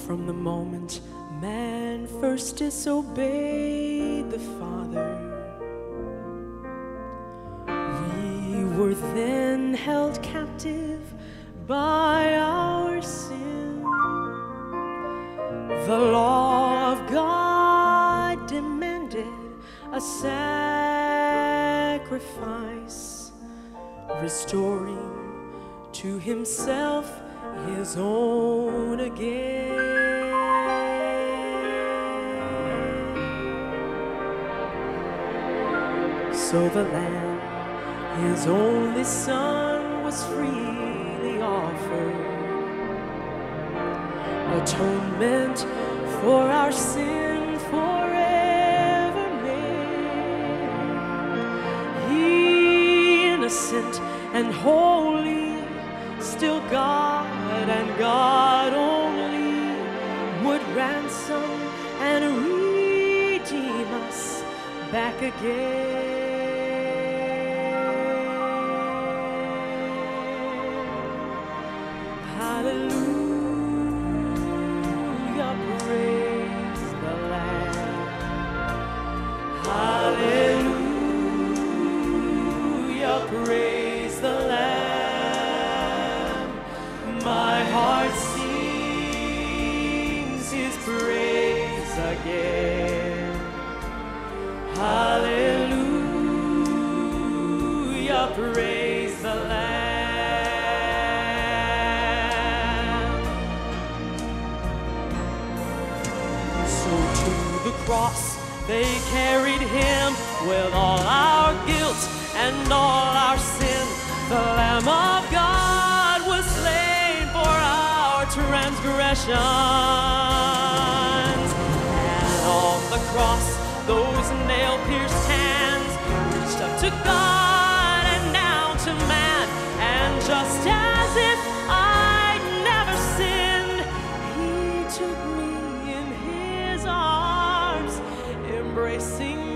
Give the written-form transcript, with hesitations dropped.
From the moment man first disobeyed the Father, we were then held captive by our sin. The law of God demanded a sacrifice, restoring to himself his own again. So the Lamb, his only Son, was freely offered. Atonement for our sin forever made. He, innocent and holy, still God and God only, would ransom and redeem us back again. Hallelujah, praise the Lamb. Hallelujah, praise the Lamb. My heart sings his praise again. Hallelujah, praise the Lamb. So to the cross they carried him with all our guilt and all our sin. The Lamb of God was slain for our transgressions. And on the cross, those nail-pierced hands reached up to God and down to man. And just as if I'd never sinned, he took me in his arms, embracing